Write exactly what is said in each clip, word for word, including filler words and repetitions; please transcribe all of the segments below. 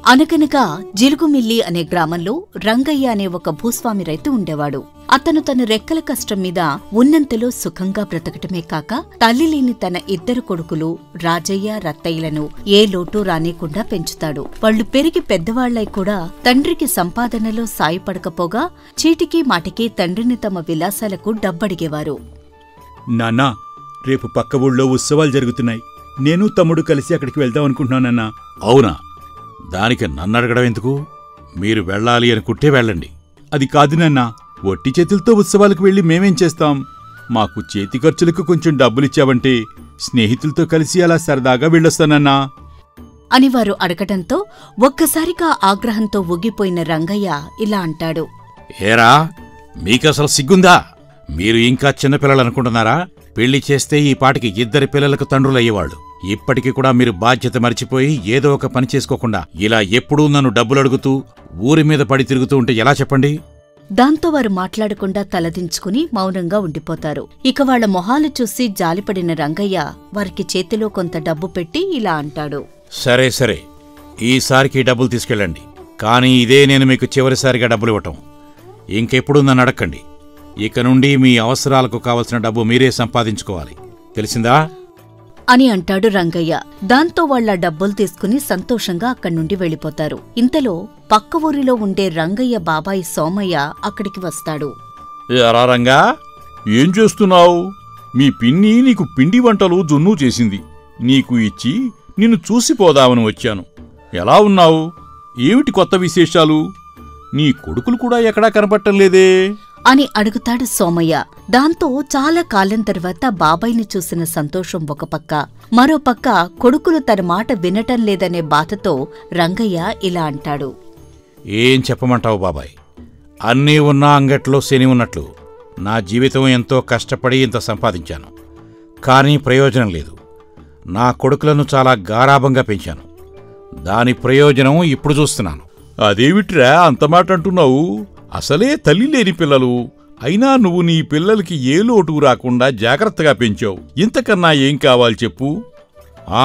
అనగనగా జిలుగుమిల్లి అనే గ్రామంలో రంగయ్య అనే ఒక భూస్వామి రైతు ఉండేవాడు. అతను తన రెక్కల కష్టం మీద ఉన్నంతలో సుఖంగా బ్రతకటమే కాక తల్లిలేని తన ఇద్దరు కొడుకులు రాజయ్య రత్తయ్యలను ఏ లోటు రానికుండా పెంచుతాడు. వాళ్లు పెరిగి పెద్దవాళ్లై కూడా తండ్రికి సంపాదనలో సాయపడకపోగా చీటికి మాటికి తండ్రిని తమ విలాసాలకు డబ్బడిగేవారు. నాన్నా, రేపు పక్క ఊళ్ళో ఉత్సవాలు జరుగుతున్నాయి. నేను తమ్ముడు కలిసి అక్కడికి వెళ్దాం అనుకుంటున్నానన్నా. అవునా? దానికి నన్నడగడం ఎందుకు? మీరు వెళ్ళాలి అనుకుంటే వెళ్ళండి. అది కాదు నాన్నా, ఒట్టి చేతులతో ఉత్సవాలకు వెళ్లి మేమేం చేస్తాం? మాకు చేతి ఖర్చులకు కొంచెం డబ్బులిచ్చావంటే స్నేహితులతో కలిసి అలా సరదాగా వెళ్ళొస్తానన్నా అని వారు అడగటంతో ఒక్కసారిగా ఆగ్రహంతో ఊగిపోయిన రంగయ్య ఇలా అంటాడు. ఏరా, మీకసలు సిగ్గుందా? మీరు ఇంకా చిన్నపిల్లలనుకుంటున్నారా? పెళ్లి చేస్తే ఈ పాటికి ఇద్దరి పిల్లలకు తండ్రులయ్యేవాళ్లు. ఇప్పటికి కూడా మీరు బాధ్యత మరిచిపోయి ఏదో ఒక పని చేసుకోకుండా ఇలా ఎప్పుడూ నన్ను డబ్బులు అడుగుతూ ఊరి మీద పడి తిరుగుతూ ఉంటే ఎలా చెప్పండి? దాంతో వారు మాట్లాడకుండా తలదించుకుని మౌనంగా ఉండిపోతారు. ఇక వాళ్ల మొహాలు చూసి జాలిపడిన రంగయ్య వారికి చేతిలో కొంత డబ్బు పెట్టి ఇలా అంటాడు. సరే సరే, ఈసారికి డబ్బులు తీసుకెళ్ళండి. కానీ ఇదే నేను మీకు చివరిసారిగా డబ్బులు ఇవ్వటం. ఇంకెప్పుడు నన్ను అడక్కండి. ఇక నుండి మీ అవసరాలకు కావలసిన డబ్బు మీరే సంపాదించుకోవాలి, తెలిసిందా? అని అంటాడు రంగయ్య. దాంతో వాళ్ల డబ్బులు తీసుకుని సంతోషంగా అక్కడి నుండి వెళ్ళిపోతారు. ఇంతలో పక్క ఊరిలో ఉండే రంగయ్య బాబాయి సోమయ్య అక్కడికి వస్తాడు. ఎరా రంగా, ఏం చేస్తున్నావు? మీ పిన్ని నీకు పిండి వంటలు జున్ను చేసింది. నీకు ఇచ్చి నిన్ను చూసిపోదామని వచ్చాను. ఎలా ఉన్నావు? ఏమిటి కొత్త విశేషాలు? నీ కొడుకులు కూడా ఎక్కడా కనపట్టం లేదే అని అడుగుతాడు సోమయ్య. దాంతో చాలా కాలం తర్వాత బాబాయిని చూసిన సంతోషం ఒక పక్క, మరోపక్క కొడుకులు తన మాట వినటం లేదనే బాధతో రంగయ్య ఇలా అంటాడు. ఏం చెప్పమంటావు బాబాయ్? అన్నీ ఉన్నా అంగట్లో శని ఉన్నట్లు నా జీవితం ఎంతో కష్టపడి ఇంత సంపాదించాను. కానీ ప్రయోజనం లేదు. నా కొడుకులను చాలా గారాభంగా పెంచాను. దాని ప్రయోజనం ఇప్పుడు చూస్తున్నాను. అదేమిట్రా అంతమాట అంటున్నావు? అసలే తల్లి లేని పిల్లలు. అయినా నువ్వు నీ పిల్లలకి ఏ లోటు రాకుండా జాగ్రత్తగా పెంచావు. ఇంతకన్నా ఏం కావాలి చెప్పు? ఆ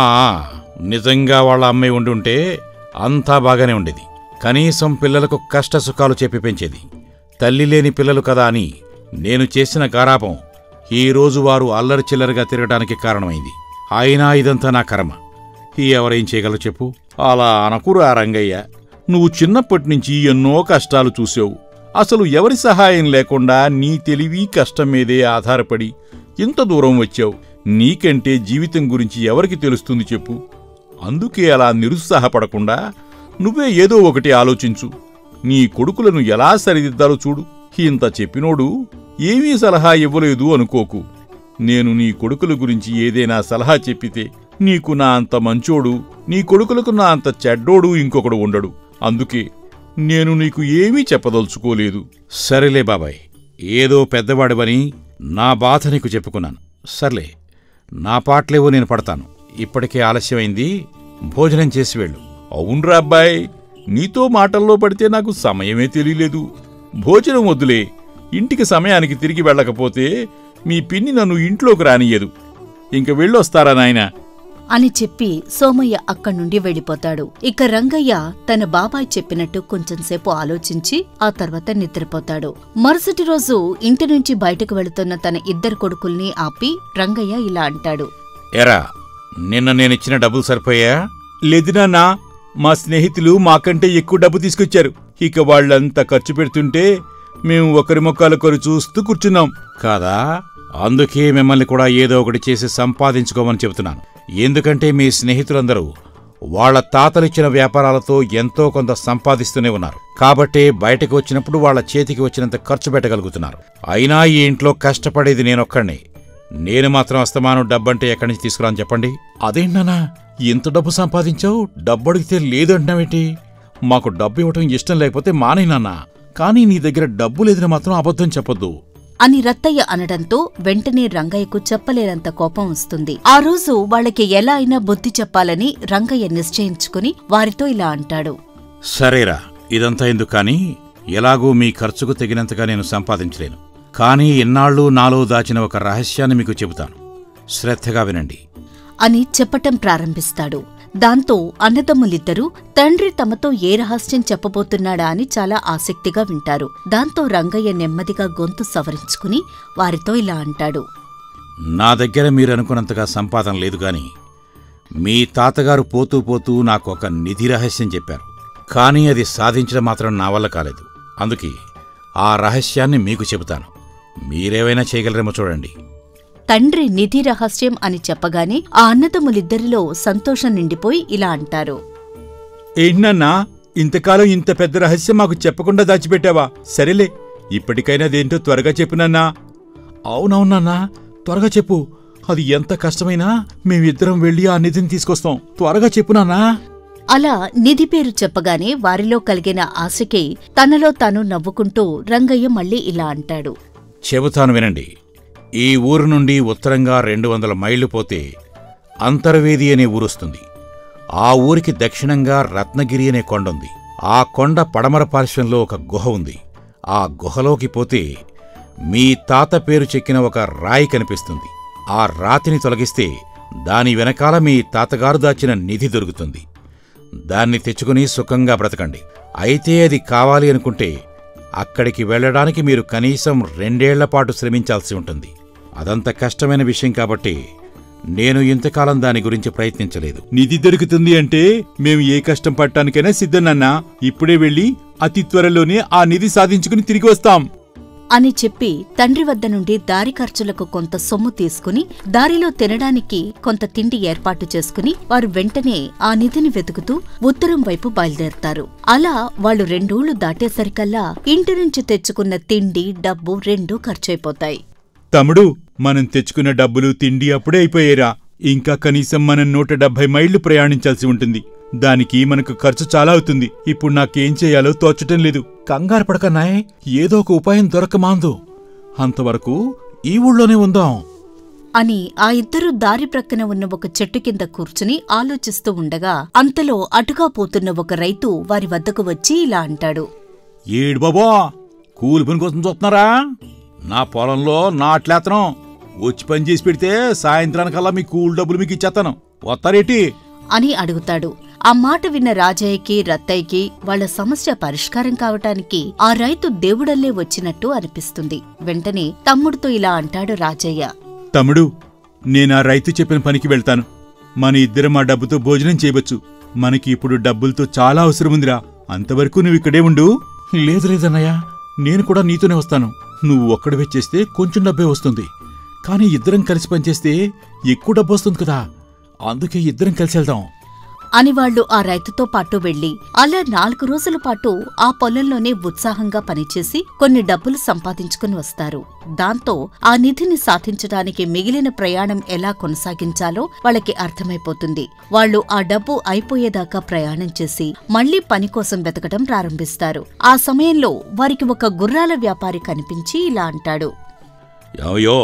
నిజంగా వాళ్ళ అమ్మాయి ఉండుంటే అంతా బాగానే ఉండేది. కనీసం పిల్లలకు కష్టసుఖాలు చెప్పి పెంచేది. తల్లి లేని పిల్లలు కదా అని నేను చేసిన గారాపం ఈరోజు వారు అల్లరి చిల్లరిగా తిరగడానికి కారణమైంది. అయినా ఇదంతా నా కర్మ. ఎవరేం చేయగలరు చెప్పు? అలా అనకురా రంగయ్య. నువ్వు చిన్నప్పటినుంచి ఎన్నో కష్టాలు చూసావు. అసలు ఎవరి సహాయం లేకుండా నీ తెలివి కష్టం మీదే ఆధారపడి ఇంత దూరం వచ్చావు. నీకంటే జీవితం గురించి ఎవరికి తెలుస్తుంది చెప్పు? అందుకే అలా నిరుత్సాహపడకుండా నువ్వే ఏదో ఒకటి ఆలోచించు. నీ కొడుకులను ఎలా సరిదిద్దాలో చూడు. ఇంత చెప్పినోడు ఏమీ సలహా ఇవ్వలేదు అనుకోకు. నేను నీ కొడుకుల గురించి ఏదైనా సలహా చెప్పితే నీకు నా అంత మంచోడు, నీ కొడుకులకు నా అంత చెడ్డోడు ఇంకొకడు ఉండడు. అందుకే నేను నీకు ఏమీ చెప్పదలుచుకోలేదు. సరేలే బాబాయ్, ఏదో పెద్దవాడివని నా బాధ నీకు చెప్పుకున్నాను. సర్లే, నా పాటలేవో నేను పడతాను. ఇప్పటికే ఆలస్యమైంది, భోజనం చేసి వెళ్ళు. అవునరా అబ్బాయ్, నీతో మాటల్లో పడితే నాకు సమయమే తెలియలేదు. భోజనం వద్దులే. ఇంటికి సమయానికి తిరిగి వెళ్ళకపోతే మీ పిన్ని నన్ను ఇంట్లోకి రానియ్యదు. ఇంక వెళ్ళొస్తారా నాయనా అని చెప్పి సోమయ్య అక్కడ్నుండి వెళ్ళిపోతాడు. ఇక రంగయ్య తన బాబాయ్ చెప్పినట్టు కొంచెంసేపు ఆలోచించి ఆ తర్వాత నిద్రపోతాడు. మరుసటి రోజు ఇంటి నుంచి బయటకు వెళుతున్న తన ఇద్దరు కొడుకుల్ని ఆపి రంగయ్య ఇలా అంటాడు. ఎరా, నిన్న నేనిచ్చిన డబ్బులు సరిపోయా? లేదు నాన్నా, మా స్నేహితులు మాకంటే ఎక్కువ డబ్బు తీసుకొచ్చారు. ఇక వాళ్ళంతా ఖర్చు పెడుతుంటే మేము ఒకరి మొక్కలొకరు చూస్తూ కూర్చున్నాం కాదా? అందుకే మిమ్మల్ని కూడా ఏదో ఒకటి చేసి సంపాదించుకోమని చెబుతున్నాను. ఎందుకంటే మీ స్నేహితులందరూ వాళ్ల తాతలిచ్చిన వ్యాపారాలతో ఎంతో కొంత సంపాదిస్తూనే ఉన్నారు. కాబట్టే బయటకు వచ్చినప్పుడు వాళ్ల చేతికి వచ్చినంత ఖర్చు పెట్టగలుగుతున్నారు. అయినా ఈ ఇంట్లో కష్టపడేది నేనొక్కడినే. నేను మాత్రం అస్తమానం డబ్బంటే ఎక్కడి నుంచి తీసుకురాని చెప్పండి? అదేంటన్నా, ఎంత డబ్బు సంపాదించావు? డబ్బు అడిగితే లేదంటున్నావేంటి? మాకు డబ్బు ఇవ్వటం ఇష్టం లేకపోతే మానేనన్నా. కానీ నీ దగ్గర డబ్బు లేదని మాత్రం అబద్ధం చెప్పొద్దు అని రత్తయ్య అనడంతో వెంటనే రంగయ్యకు చెప్పలేనంత కోపం వస్తుంది. ఆ రోజు వాళ్లకి ఎలా అయినా బుద్ధి చెప్పాలని రంగయ్య నిశ్చయించుకుని వారితో ఇలా అంటాడు. సరేరా, ఇదంతా ఎందుకు కానీ, ఎలాగూ మీ ఖర్చుకు తగినంతగా నేను సంపాదించలేను. కానీ ఇన్నాళ్లు నాలో దాచిన ఒక రహస్యాన్ని మీకు చెబుతాను. శ్రద్ధగా వినండి అని చెప్పటం ప్రారంభిస్తాడు. దాంతో అన్నదమ్ములిద్దరూ తండ్రి తమతో ఏ రహస్యం చెప్పబోతున్నాడా అని చాలా ఆసక్తిగా వింటారు. దాంతో రంగయ్య నెమ్మదిగా గొంతు సవరించుకుని వారితో ఇలా అంటాడు. నా దగ్గర మీరనుకున్నంతగా సంపాదన లేదు గాని మీ తాతగారు పోతూ పోతూ నాకొక నిధి రహస్యం చెప్పారు. కానీ అది సాధించడం మాత్రం నా వల్ల కాలేదు. అందుకే ఆ రహస్యాన్ని మీకు చెబుతాను. మీరేవైనా చేయగలరేమో చూడండి. తండ్రి నిధి రహస్యం అని చెప్పగానే ఆ అన్నదమ్ములిద్దరిలో సంతోషం నిండిపోయి ఇలా అంటారు. ఏంటన్నా, ఇంతకాలం ఇంత పెద్ద రహస్యం మాకు చెప్పకుండా దాచిపెట్టావా? సరేలే, ఇప్పటికైనా అదేంటో త్వరగా చెప్పునన్నా. అవునవునన్నా, త్వరగా చెప్పు. అది ఎంత కష్టమైనా మేమిద్దరం వెళ్ళి ఆ నిధిని తీసుకొస్తాం. త్వరగా చెప్పునన్నా. అలా నిధి పేరు చెప్పగానే వారిలో కలిగిన ఆశకి తనలో తాను నవ్వుకుంటూ రంగయ్య మళ్ళీ ఇలా అంటాడు. చెబుతాను వినండి. ఈ ఊరు నుండి ఉత్తరంగా రెండు వందల మైళ్లు పోతే అంతర్వేది అనే ఊరొస్తుంది. ఆ ఊరికి దక్షిణంగా రత్నగిరి అనే కొండుంది. ఆ కొండ పడమర పార్శ్వంలో ఒక గుహ ఉంది. ఆ గుహలోకి పోతే మీ తాత పేరు చెక్కిన ఒక రాయి కనిపిస్తుంది. ఆ రాతిని తొలగిస్తే దాని వెనకాల మీ తాతగారు దాచిన నిధి దొరుకుతుంది. దాన్ని తెచ్చుకుని సుఖంగా బ్రతకండి. అయితే అది కావాలి అనుకుంటే అక్కడికి వెళ్లడానికి మీరు కనీసం రెండేళ్లపాటు శ్రమించాల్సి ఉంటుంది. అదంత కష్టమైన విషయం కాబట్టి నేను ఇంతకాలం దాని గురించి ప్రయత్నించలేదు. నిధి దొరుకుతుంది అంటే మేము ఏ కష్టం పడటానికైనా సిద్ధనన్నా. ఇప్పుడే వెళ్ళి అతి త్వరలోనే ఆ నిధి సాధించుకుని తిరిగి వస్తాం అని చెప్పి తండ్రి వద్ద నుండి దారి ఖర్చులకు కొంత సొమ్ము తీసుకుని దారిలో తినడానికి కొంత తిండి ఏర్పాటు చేసుకుని వారు వెంటనే ఆ నిధిని వెతుకుతూ ఉత్తరం వైపు బయలుదేరతారు. అలా వాళ్లు రెండూళ్లు దాటేసరికల్లా ఇంటి నుంచి తెచ్చుకున్న తిండి డబ్బు రెండూ ఖర్చయిపోతాయి. తమ్ముడు, మనం తెచ్చుకున్న డబ్బులు తిండి అప్పుడే అయిపోయేరా. ఇంకా కనీసం మనం నూట డెబ్బై మైళ్లు ప్రయాణించాల్సి ఉంటుంది. దానికి మనకు ఖర్చు చాలా అవుతుంది. ఇప్పుడు నాకేం చేయాలో తోచటం లేదు. కంగారు పడకన్నాయ్, ఏదో ఒక ఉపాయం దొరకమాందు. అంతవరకు ఈ ఊళ్ళోనే ఉందాం అని ఆ ఇద్దరూ దారి ప్రక్కన ఉన్న ఒక చెట్టు కింద కూర్చుని ఆలోచిస్తూ ఉండగా అంతలో అటుగా పోతున్న ఒక రైతు వారి వద్దకు వచ్చి ఇలా అంటాడు. ఏడు బాబా, కూలి పని కోసం చూస్తున్నారా? నా పొలంలో నాట్లేతనం. వచ్చి పని చేసి పెడితే సాయంత్రానికల్లా మీ కూలి డబ్బులు మీకు ఇచ్చేస్తాను. వస్తారేటి అని అడుగుతాడు. ఆ మాట విన్న రాజయ్యకి రత్తయ్యకి వాళ్ల సమస్య పరిష్కారం కావటానికి ఆ రైతు దేవుడల్లే వచ్చినట్టు అనిపిస్తుంది. వెంటనే తమ్ముడితో ఇలా అంటాడు రాజయ్య. తమ్ముడు, నేనా రైతు చెప్పిన పనికి వెళ్తాను. మన ఇద్దరం ఆ డబ్బుతో భోజనం చేయవచ్చు. మనకి ఇప్పుడు డబ్బులతో చాలా అవసరముందిరా. అంతవరకు నువ్విక్కడే ఉండు. లేదు లేదన్నయ్య, నేను కూడా నీతోనే వస్తాను. నువ్వు ఒక్కడివే చేస్తే కొంచెం డబ్బే వస్తుంది. కానీ ఇద్దరం కలిసి పనిచేస్తే ఎక్కువ డబ్బు వస్తుంది కదా. అందుకే ఇద్దరం కలిసి వెళ్దాం అని వాళ్లు ఆ రైతుతో పాటు వెళ్లి అలా నాలుగు రోజుల పాటు ఆ పొలంలోనే ఉత్సాహంగా పనిచేసి కొన్ని డబ్బులు సంపాదించుకుని వస్తారు. దాంతో ఆ నిధిని సాధించడానికి మిగిలిన ప్రయాణం ఎలా కొనసాగించాలో వాళ్ళకి అర్థమైపోతుంది. వాళ్లు ఆ డబ్బు అయిపోయేదాకా ప్రయాణం చేసి మళ్లీ పని కోసం వెతకడం ప్రారంభిస్తారు. ఆ సమయంలో వారికి ఒక గుర్రాల వ్యాపారి కనిపించి ఇలా అంటాడు. యావయో,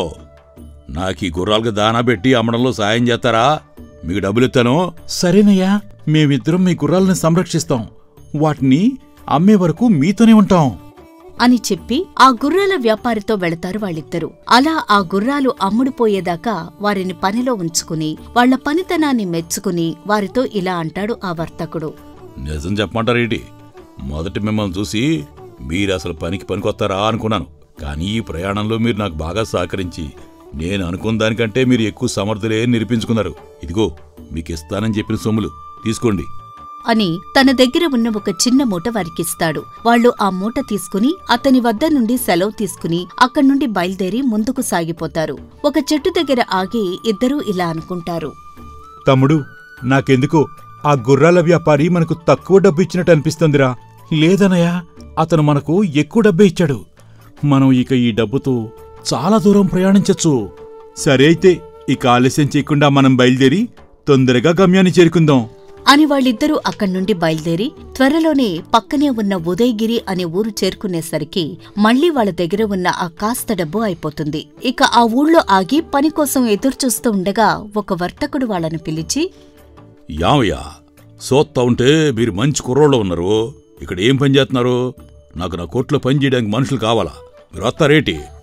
నాకీ గుర్రాలకు దానా పెట్టి అమ్మడంలో సాయం చేస్తారా? మీకు డబ్బులిస్తాను. సరేనయ్యా, మేమిద్దరం మీ గుర్రాలను సంరక్షిస్తాం. వాటిని అమ్మే వరకు మీతోనే ఉంటాం అని చెప్పి ఆ గుర్రాల వ్యాపారితో వెళతారు వాళ్ళిద్దరూ. అలా ఆ గుర్రాలు అమ్ముడుపోయేదాకా వారిని పనిలో ఉంచుకుని వాళ్ల పనితనాన్ని మెచ్చుకుని వారితో ఇలా అంటాడు ఆ వర్తకుడు. నిజం చెప్పమంటారేంటి? మొదటి మిమ్మల్ని చూసి మీరసలు పనికి పనికొస్తారా అనుకున్నాను. కానీ ఈ ప్రయాణంలో మీరు నాకు బాగా సహకరించి నేను అనుకున్న దానికంటే మీరు ఎక్కువ సమర్థులే నిరూపించుకున్నారు. ఇదిగో మీకిస్తానని చెప్పిన సొమ్ములు తీసుకోండి అని తన దగ్గర ఉన్న ఒక చిన్న మూట వారికిస్తాడు. వాళ్లు ఆ మూట తీసుకుని అతని వద్ద నుండి సెలవు తీసుకుని అక్కడ్నుండి బయలుదేరి ముందుకు సాగిపోతారు. ఒక చెట్టు దగ్గర ఆగి ఇద్దరూ ఇలా అనుకుంటారు. తమ్ముడు, నాకెందుకో ఆ గుర్రాల వ్యాపారి మనకు తక్కువ డబ్బు ఇచ్చినట్టు అనిపిస్తుందిరా. లేదనయ్య, అతను మనకు ఎక్కువ డబ్బే ఇచ్చాడు. మనం ఇక ఈ డబ్బుతో చాలా దూరం ప్రయాణించొచ్చు. సరే అయితే ఇక ఆలస్యం చేయకుండా మనం బయలుదేరి తొందరగా గమ్యాన్ని చేరుకుందాం అని వాళ్ళిద్దరూ అక్కడ్నుండి బయలుదేరి త్వరలోనే పక్కనే ఉన్న ఉదయగిరి అనే ఊరు చేరుకునేసరికి మళ్లీ వాళ్ల దగ్గర ఉన్న ఆ కాస్త డబ్బు అయిపోతుంది. ఇక ఆ ఊళ్ళో ఆగి పని కోసం ఎదురుచూస్తూ ఉండగా ఒక వర్తకుడు వాళ్ళని పిలిచి, యావయ్యా, సోత్తా ఉంటే మీరు మంచి కుర్రోళ్ళు ఉన్నారు. ఇక్కడ ఏం పని చేస్తున్నారు? నాకు నా కోట్లో పని చేయడానికి మనుషులు కావాలా? మీరు వస్తారేటి?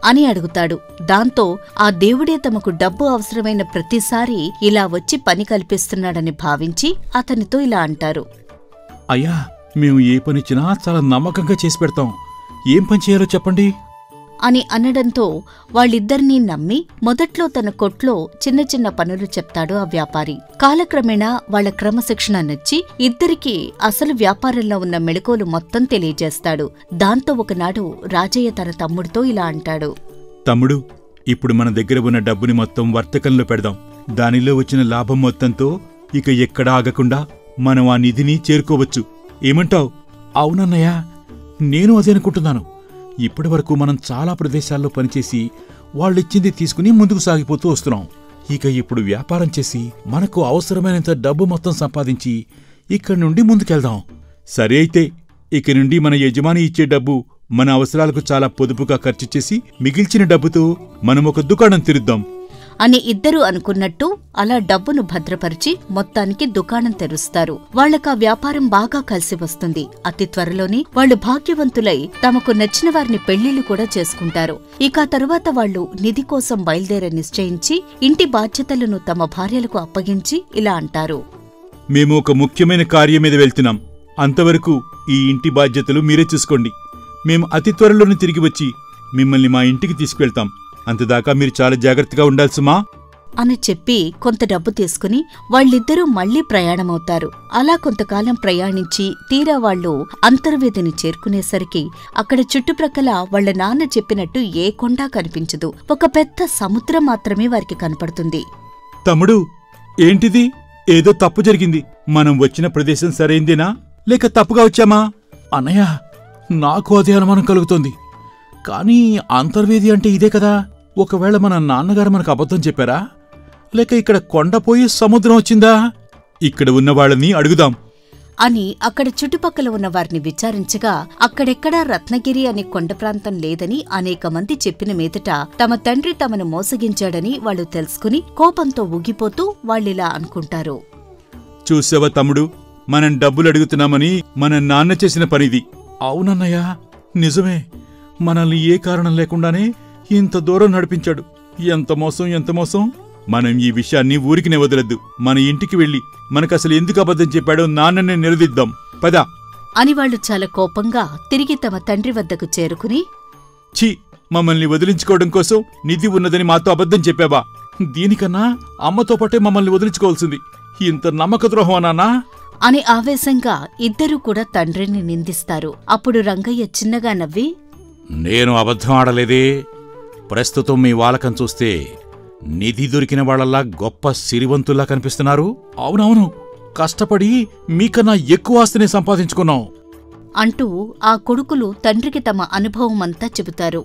అని అడుగుతాడు. దాంతో ఆ దేవుడే తమకు డబ్బు అవసరమైన ప్రతిసారి ఇలా వచ్చి పని కల్పిస్తున్నాడని భావించి అతనితో ఇలా అంటారు. అయ్యా, మేము ఏ పనిచ్చినా చాలా నమ్మకంగా చేసి పెడతాం. ఏం పని చేయాలో చెప్పండి అని అనడంతో వాళ్ళిద్దరినీ నమ్మి మొదట్లో తన కొట్లో చిన్న చిన్న పనులు చెప్తాడు ఆ వ్యాపారి. కాలక్రమేణా వాళ్ల క్రమశిక్షణ నచ్చి ఇద్దరికీ అసలు వ్యాపారంలో ఉన్న మెళకువలు మొత్తం తెలియజేస్తాడు. దాంతో ఒకనాడు రాజయ్య తన తమ్ముడితో ఇలా అంటాడు. తమ్ముడు, ఇప్పుడు మన దగ్గర ఉన్న డబ్బుని మొత్తం వర్తకంలో పెడదాం. దానిలో వచ్చిన లాభం మొత్తంతో ఇక ఎక్కడా ఆగకుండా మనం ఆ నిధిని చేరుకోవచ్చు. ఏమంటావ్? అవునన్నయ్యా, నేను అదే అనుకుంటున్నాను. ఇప్పటి వరకు మనం చాలా ప్రదేశాల్లో పనిచేసి వాళ్ళిచ్చింది తీసుకుని ముందుకు సాగిపోతూ వస్తున్నాం. ఇక ఇప్పుడు వ్యాపారం చేసి మనకు అవసరమైనంత డబ్బు మొత్తం సంపాదించి ఇక్కడి నుండి ముందుకెళ్దాం. సరే అయితే, ఇక నుండి మన యజమాని ఇచ్చే డబ్బు మన అవసరాలకు చాలా పొదుపుగా ఖర్చు చేసి మిగిల్చిన డబ్బుతో మనం ఒక దుకాణం తెరుద్దాం అని ఇద్దరూ అనుకున్నట్టు అలా డబ్బును భద్రపరిచి మొత్తానికి దుకాణం తెరుస్తారు. వాళ్లకా వ్యాపారం బాగా కలిసి వస్తుంది. అతి త్వరలోనే వాళ్లు భాగ్యవంతులై తమకు నచ్చిన వారిని పెళ్లిళ్లు కూడా చేసుకుంటారు. ఇక తరువాత వాళ్లు నిధి కోసం బయలుదేర నిశ్చయించి ఇంటి బాధ్యతలను తమ భార్యలకు అప్పగించి ఇలా అంటారు. మేము ఒక ముఖ్యమైన కార్యం మీద వెళ్తున్నాం. అంతవరకు ఈ ఇంటి బాధ్యతలు మీరే చూసుకోండి. మేము అతి త్వరలోనే తిరిగి వచ్చి మిమ్మల్ని మా ఇంటికి తీసుకువెళ్తాం. అంతదాకా మీరు చాలా జాగ్రత్తగా ఉండాల్సుమా అని చెప్పి కొంత డబ్బు తీసుకుని వాళ్ళిద్దరూ మళ్లీ ప్రయాణమవుతారు. అలా కొంతకాలం ప్రయాణించి తీరా వాళ్లు అంతర్వేదిని చేరుకునేసరికి అక్కడ చుట్టుప్రక్కల వాళ్ల నాన్న చెప్పినట్టు ఏ కొండా కనిపించదు. ఒక పెద్ద సముద్రం మాత్రమే వారికి కనపడుతుంది. తమ్ముడు, ఏంటిది? ఏదో తప్పు జరిగింది. మనం వచ్చిన ప్రదేశం సరైందేనా లేక తప్పుగా వచ్చామా? అన్నయ్య, నాకు అదే అనుమానం కలుగుతోంది. కానీ అంతర్వేది అంటే ఇదే కదా? ఒకవేళ మన నాన్నగారు మనకు అబద్ధం చెప్పారా? లేక ఇక్కడ కొండపోయి సముద్రం వచ్చిందా? ఇక్కడ ఉన్నవాళ్ళని అడుగుదాం అని అక్కడ చుట్టుపక్కల ఉన్న వారిని విచారించగా అక్కడెక్కడా రత్నగిరి అనే కొండ ప్రాంతం లేదని అనేక మంది చెప్పిన మీదట తమ తండ్రి తమను మోసగించాడని వాళ్లు తెలుసుకుని కోపంతో ఊగిపోతూ వాళ్ళిలా అనుకుంటారు. చూసావా తమ్ముడు, మనం డబ్బులు అడుగుతున్నామని మన నాన్న చేసిన పనిది. అవునన్నయ్యా, నిజమే. మనల్ని ఏ కారణం లేకుండానే ఇంత దూరం నడిపించాడు. ఎంత మోసం, ఎంత మోసం! మనం ఈ విషయాన్ని ఊరికినే వదలద్దు. మన ఇంటికి వెళ్లి మనకసలు ఎందుకు అబద్ధం చెప్పాడో నాన్ననే నిలదీద్దాం. పద అని వాళ్లు చాలా కోపంగా తిరిగి తమ తండ్రి వద్దకు చేరుకుని, ఛీ, మమ్మల్ని వదిలించుకోవడం కోసం నిధి ఉన్నదని మాతో అబద్ధం చెప్పావా? దీనికన్నా అమ్మతో పాటే మమ్మల్ని వదిలించుకోవాల్సింది. ఇంత నమ్మక ద్రోహం నాన్నా అని ఆవేశంగా ఇద్దరూ కూడా తండ్రిని నిందిస్తారు. అప్పుడు రంగయ్య చిన్నగా నవ్వి, నేను అబద్ధం ఆడలేదే. ప్రస్తుతం మీ వాలకం చూస్తే నిధి దొరికిన వాళ్లలా గొప్ప సిరివంతుల్లా కనిపిస్తున్నారు. అవునవును, కష్టపడి మీకన్నా ఎక్కువ ఆస్తిని సంపాదించుకున్నాం అంటూ ఆ కొడుకులు తండ్రికి తమ అనుభవమంతా చెబుతారు.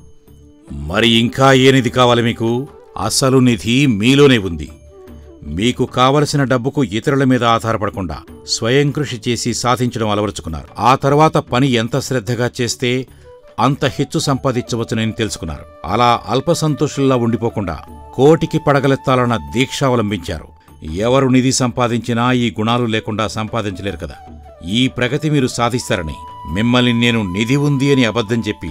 మరి ఇంకా ఏ నిధి కావాలి మీకు? అసలు నిధి మీలోనే ఉంది. మీకు కావలసిన డబ్బుకు ఇతరుల మీద ఆధారపడకుండా స్వయం కృషి చేసి సాధించడం అలవరుచుకున్నారు. ఆ తర్వాత పని ఎంత శ్రద్ధగా చేస్తే అంత హెచ్చు సంపాదించవచ్చునని తెలుసుకున్నారు. అలా అల్పసంతోషుల్లా ఉండిపోకుండా కోటికి పడగలెత్తాలన్న దీక్ష అవలంబించారు. ఎవరు నిధి సంపాదించినా ఈ గుణాలు లేకుండా సంపాదించలేరు కదా. ఈ ప్రగతి మీరు సాధిస్తారని మిమ్మల్ని నేను నిధి ఉంది అని అబద్ధం చెప్పి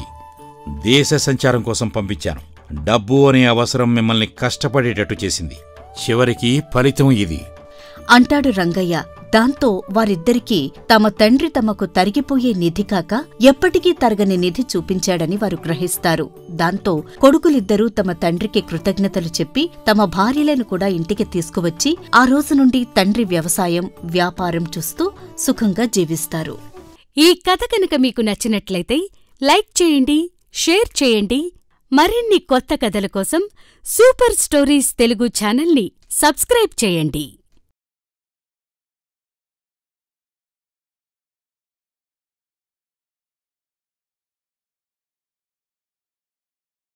దేశ సంచారం కోసం పంపించాను. డబ్బు అనే అవసరం మిమ్మల్ని కష్టపడేటట్టు చేసింది. చివరికి ఫలితం ఇది అంటాడు రంగయ్య. దాంతో వారిద్దరికీ తమ తండ్రి తమకు తరిగిపోయే నిధి కాక ఎప్పటికీ తరగని నిధి చూపించాడని వారు గ్రహిస్తారు. దాంతో కొడుకులిద్దరూ తమ తండ్రికి కృతజ్ఞతలు చెప్పి తమ భార్యలను కూడా ఇంటికి తీసుకువచ్చి ఆ రోజు నుండి తండ్రి వ్యవసాయం, వ్యాపారం చూస్తూ సుఖంగా జీవిస్తారు. ఈ కథ కనుక మీకు నచ్చినట్లయితే లైక్ చేయండి, షేర్ చేయండి. మరిన్ని కొత్త కథల కోసం సూపర్ స్టోరీస్ తెలుగు ఛానల్ని సబ్స్క్రైబ్ చేయండి.